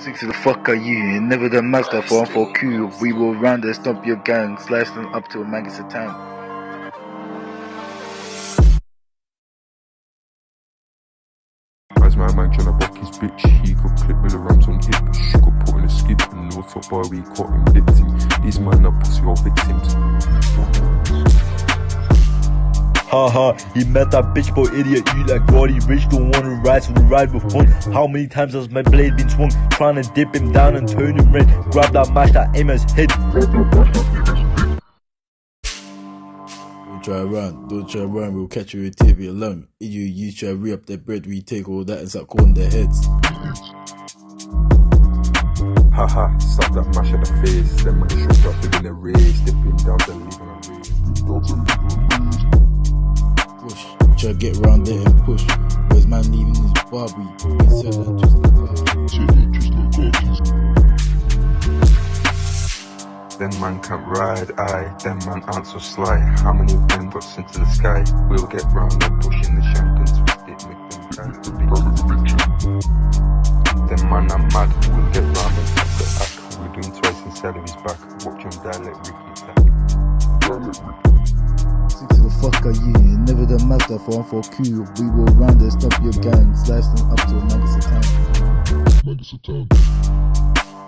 Six to the fuck are you? Never the master for 1-4Q. We will round and stomp your gang, slice them up to a magazine town. As my man tryna buck his bitch, he could clip with the rams on hip. She could put in a skip and no top boy we caught him victim. These man are pussy or victims. Haha, he met that bitch boy idiot, you like Roddy Rich, don't wanna ride, so we ride with fun. How many times has my blade been swung, trying to dip him down and turn him red. Grab that match, that aim his head. Don't try around, we'll catch you with TV alone. You try re-up their bread, we take all that and start calling their heads. Haha, slap that mash at the face, then man shook up within a race, dipping down the leaving a race. Push, try get round there and push. Where's man leaving his Barbie? He said that just like Then man can't ride, then man aren't so sly. How many of them got sent to the sky? We'll get round and pushing the shank and twist it, make them cry. Then man are mad, we'll get round and tap the act. We're doing twice instead of his back. Watch him dialect Ricky back. Six to the fuck are you? Never the master for 1-4Q. We will round and stop your gang, slice them up to a magazine town.